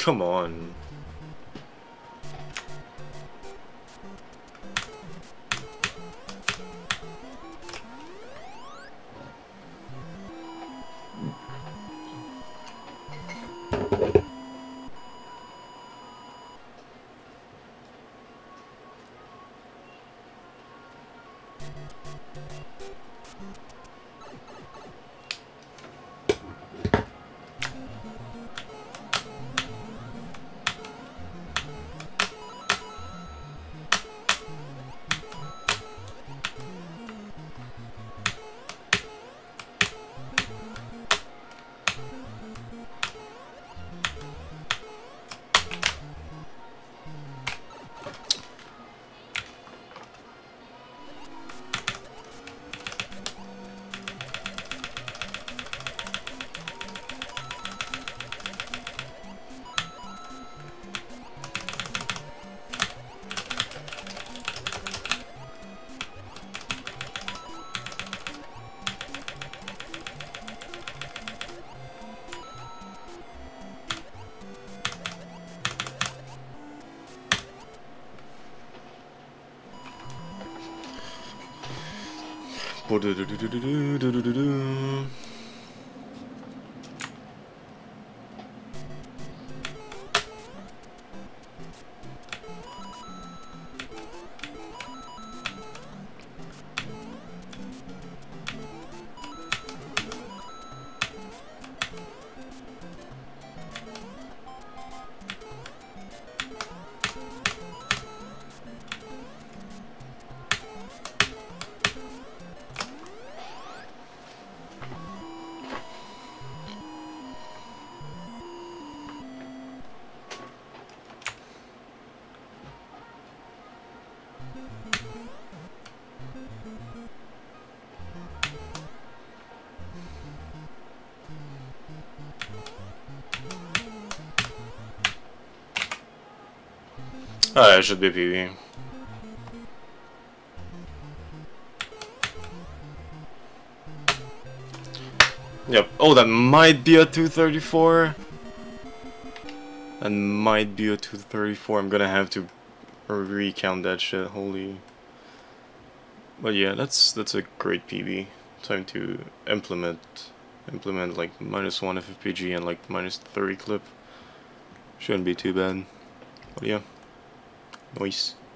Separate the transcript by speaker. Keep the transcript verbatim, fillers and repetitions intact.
Speaker 1: come on. Ah, it should be P B. Yep. Oh, that might be a two thirty-four. That might be a two thirty-four. I'm gonna have to recount that shit. Holy. But yeah, that's that's a great P B. Time to implement implement like minus one F F P G and like minus thirty clip. Shouldn't be too bad. But yeah. Nice.